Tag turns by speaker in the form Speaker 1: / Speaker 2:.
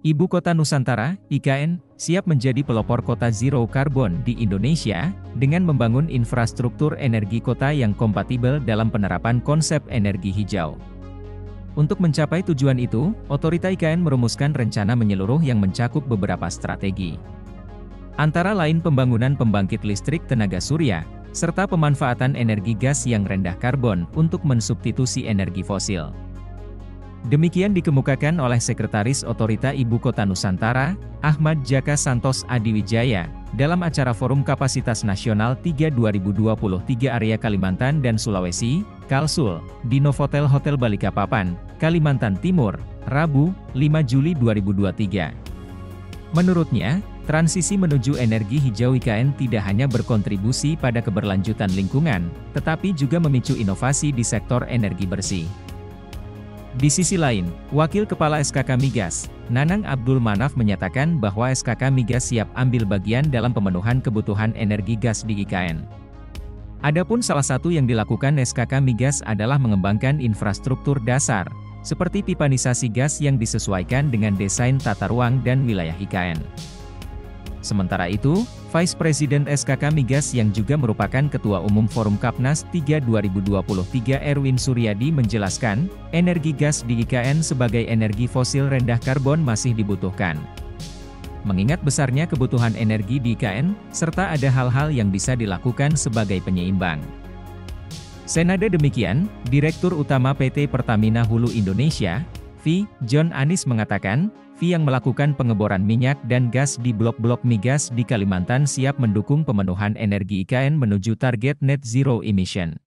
Speaker 1: Ibu Kota Nusantara, IKN, siap menjadi pelopor kota zero carbon di Indonesia, dengan membangun infrastruktur energi kota yang kompatibel dalam penerapan konsep energi hijau. Untuk mencapai tujuan itu, Otorita IKN merumuskan rencana menyeluruh yang mencakup beberapa strategi. Antara lain pembangunan pembangkit listrik tenaga surya, serta pemanfaatan energi gas yang rendah karbon untuk mensubstitusi energi fosil. Demikian dikemukakan oleh Sekretaris Otorita Ibu Kota Nusantara, Ahmad Jaka Santos Adiwijaya, dalam acara Forum Kapasitas Nasional 3 2023 Area Kalimantan dan Sulawesi, Kalsul, di Novotel Hotel Balikpapan, Kalimantan Timur, Rabu, 5 Juli 2023. Menurutnya, transisi menuju energi hijau IKN tidak hanya berkontribusi pada keberlanjutan lingkungan, tetapi juga memicu inovasi di sektor energi bersih. Di sisi lain, Wakil Kepala SKK Migas, Nanang Abdul Manaf menyatakan bahwa SKK Migas siap ambil bagian dalam pemenuhan kebutuhan energi gas di IKN. Adapun salah satu yang dilakukan SKK Migas adalah mengembangkan infrastruktur dasar, seperti pipanisasi gas yang disesuaikan dengan desain tata ruang dan wilayah IKN. Sementara itu, Vice President SKK Migas yang juga merupakan Ketua Umum Forum Kapnas 3 2023 Erwin Suryadi menjelaskan, energi gas di IKN sebagai energi fosil rendah karbon masih dibutuhkan. Mengingat besarnya kebutuhan energi di IKN, serta ada hal-hal yang bisa dilakukan sebagai penyeimbang. Senada demikian, Direktur Utama PT Pertamina Hulu Indonesia, V. John Anis mengatakan, V yang melakukan pengeboran minyak dan gas di blok-blok migas di Kalimantan siap mendukung pemenuhan energi IKN menuju target net zero emission.